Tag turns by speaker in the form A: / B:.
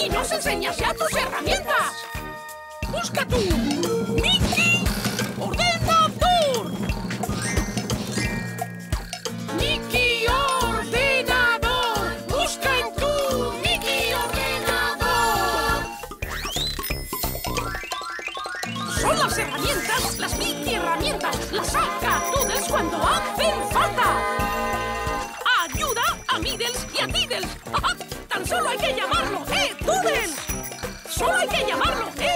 A: y nos enseñas ya tus herramientas. Busca tu Mickey-Ordenador. Mickey-Ordenador. Busca en tu Mickey-Ordenador. Son las herramientas, las Mickey-Herramientas. Las saca Toodles cuando hacen falta. Ayuda a Middles y a Tiddles. ¡Ajá! Tan solo hay que llamarlo, Toodles. Solo hay que llamarlo,